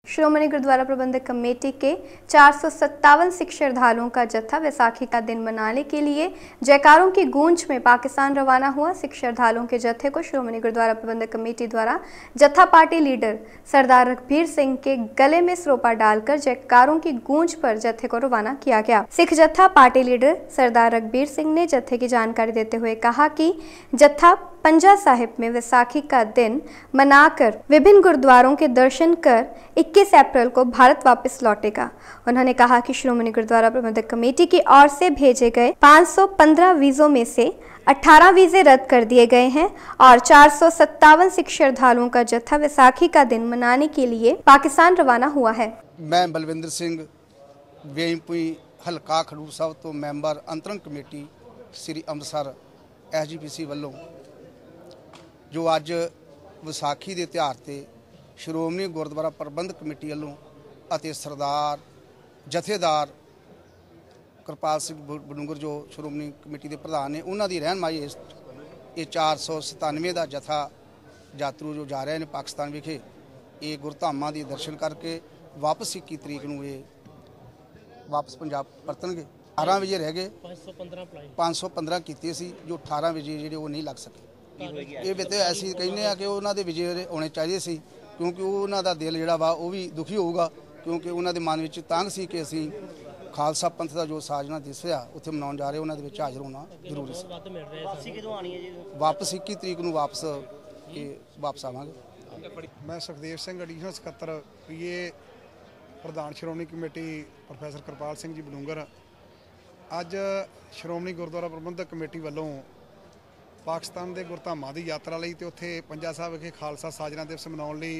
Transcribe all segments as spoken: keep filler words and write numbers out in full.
श्रोमणी Gurdwara Parbandhak committee के चार सौ सत्तावन सिख श्रद्धालुओं का जत्था वैसाखी का दिन मनाने के लिए जयकारों की गूंज में पाकिस्तान रवाना हुआ। सिख श्रद्धालुओं के जत्थे को श्रोमणी गुरुद्वारा प्रबंधक कमेटी द्वारा जत्था पार्टी लीडर सरदार रघबीर सिंह के गले में सरोपा डालकर जयकारों की गूंज पर जत्थे को रवाना किया गया। सिख जत्था पार्टी लीडर सरदार रघबीर सिंह ने जत्थे की जानकारी देते हुए कहा कि जत्था पंजा साहिब में वैसाखी का दिन मनाकर विभिन्न गुरुद्वारों के दर्शन कर इक्कीस अप्रैल को भारत वापस लौटेगा। उन्होंने कहा कि श्रोमणी गुरुद्वारा प्रबंधक कमेटी की ओर से भेजे गए पाँच सौ पंद्रह वीजों में से अठारह वीजे रद्द कर दिए गए हैं और चार सौ सत्तावन सिख श्रद्धालुओं का जत्था वैसाखी का दिन मनाने के लिए पाकिस्तान रवाना हुआ है। मैं बलविंदर सिंह वेईपुई हलका खडूर साहब तो मैंबर अंतरंग committee Shri Amritsar S G P C वालों जो अज विसाखी के त्यौहार से श्रोमणी गुरुद्वारा प्रबंधक कमेटी वालों अते सरदार जथेदार कृपाल सिंह बडूंगर जो श्रोमणी कमेटी के प्रधान ने उन्हों की रहनमाई ये चार सौ सतानवे का जत्था यात्रु जो जा रहे हैं पाकिस्तान विखे ये गुरधामां के दर्शन करके वापस इक्की तरीक नूं ये वापस पंजाब परतणगे। अठारह विजे रह गए, पाँच सौ पंद्रह कीते सी जो अठारह विजे जिहड़े वो नहीं लग सके। ये बित ऐसी कहने आ कि उन्होंने विजय होने चाहिए सी क्योंकि उन्होंने दिल जोड़ा वा वो भी दुखी होगा क्योंकि उन्होंने मन में तंग सी कि असी खालसा पंथ का जो साजना दिस आ उत्थे मनाउण जा रहे उन्होंने हाजिर होना जरूरी सी। वापस इक्की तरीक नूं वापस ये वापस आवांगे। मैं सुखदेव सिंह एडिशनल सकत्तर पीए प्रधान श्रोमणी कमेटी प्रोफैसर कृपाल सिंह जी बडूंगर अज श्रोमणी गुरुद्वारा प्रबंधक कमेटी वालों पाकिस्तान के गुरधामां की यात्रा लई ते उत्थे पंजा साहिब विखे खालसा साजना दिवस मनाउण लई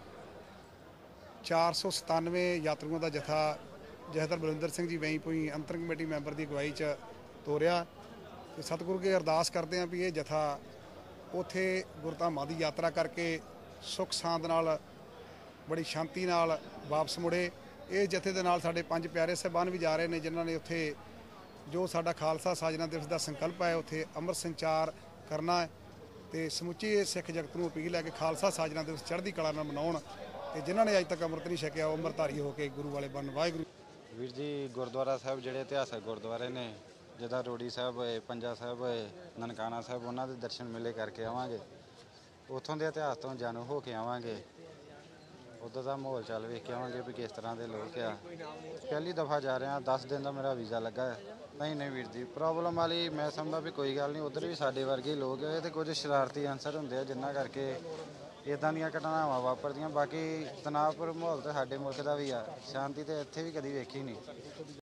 चार सौ सतानवे यात्रुओं का जत्था जथेदार बलविंदर सिंह जी वेईपुई अंतर कमेटी मैंबर की अगवाई च तोरिया। सतगुरु के अरदास करते हैं भी ये जत्था उत्थे गुरधामां की यात्रा करके सुख शांत नाल बड़ी शांति नाल वापस मुड़े। इस जत्थे दे नाल साडे पंज प्यारे साहिबान भी जा रहे हैं जिन्होंने ने उत्थे जो साडा खालसा साजना दिवस का संकल्प है उत्थे अमृत संचार करना है तो समुची सिख जगत को अपील है कि खालसा साजना दिवस चढ़ती कला नाल मनाउण ते जिन्होंने अज तक अमृत नहीं छकिया वो अमृतधारी होकर गुरु वाले बन। वाहिगुरू वीर जी गुरुद्वारा साहब जिहड़े इतिहासक गुरुद्वारे ने जिदा रोड़ी साहब होए पंजा साहब होए ननकाना साहब उन्होंने दे दर्शन मेले करके आवांगे उत्थों के इतिहास तो जाणू हो के आवांगे उधर का माहौल चाल वेख के आवांगे भी किस तरह के लोग आ। पहली दफ़ा जा रहे हैं दस दिन का मेरा वीज़ा लगा है। नहीं नहीं वीर जी प्रॉब्लम वाली मैं समझदा भी कोई गल नहीं उधर भी साडे वर्गे लोग है तो कुछ शरारती अंसर होंदे जिन्हां करके इदां दीयां घटनावां वापरदियां। बाकी तनावपुर माहौल तो साडे मुल्क का भी आ शांति तो इत्थे भी कदी वेखी नहीं।